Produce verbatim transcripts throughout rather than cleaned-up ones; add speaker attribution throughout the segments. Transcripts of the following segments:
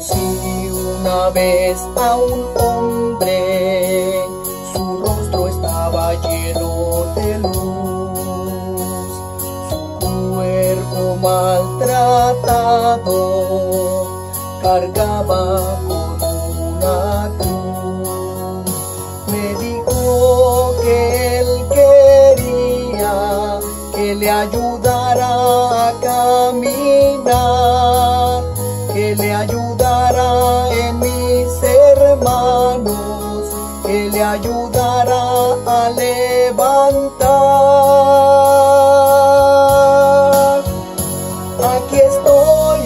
Speaker 1: Conocí una vez a un hombre, su rostro estaba lleno de luz, su cuerpo maltratado cargaba con una cruz. Me dijo que él quería que le ayudara a caminar, que le ayudara en mis hermanos, que le ayudara a levantar. Aquí estoy,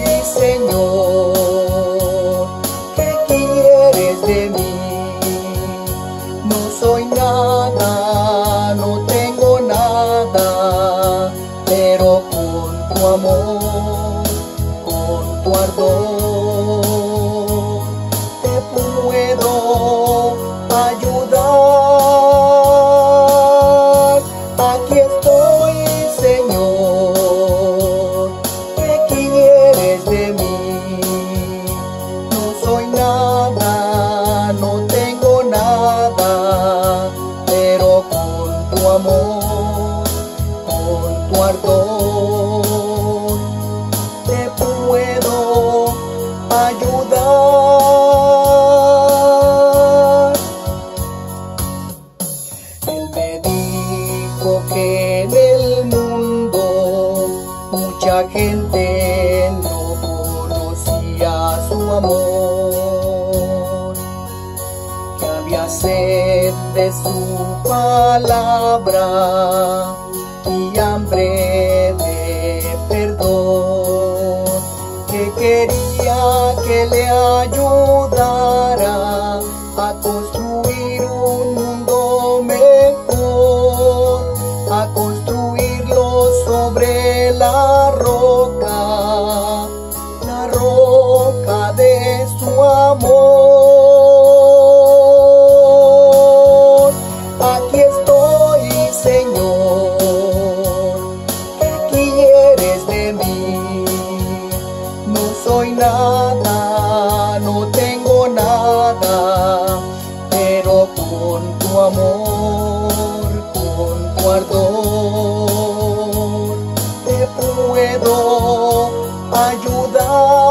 Speaker 1: Señor, ¿qué quieres de mí? No soy nada, no tengo nada, pero con tu amor, con tu ardor, te puedo ayudar. Aquí estoy, Señor, ¿qué quieres de mí? No soy nada, no tengo nada, pero con tu amor, con tu ardor, te puedo ayudar. Él me dijo que en el mundo mucha gente no conocía su amor, que había sed de su palabra y hambre de perdón, que quería que le ayudara a construir un mundo mejor, a construirlo sobre la roca, la roca de su amor. Aquí estoy, Señor, ¿qué quieres de mí? No soy nada, no tengo nada, pero con tu amor, con tu ardor, te puedo ayudar.